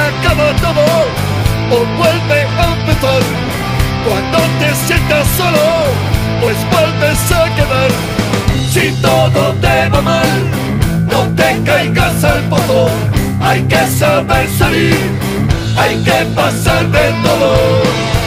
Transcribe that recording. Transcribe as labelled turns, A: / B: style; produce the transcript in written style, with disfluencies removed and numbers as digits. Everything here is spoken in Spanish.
A: acaba todo o vuelve a empezar. Cuando te sientas solo, pues vuelves a quedar. Si todo te va mal, no te caigas al pozo. Hay que saber salir, hay que pasar de todo.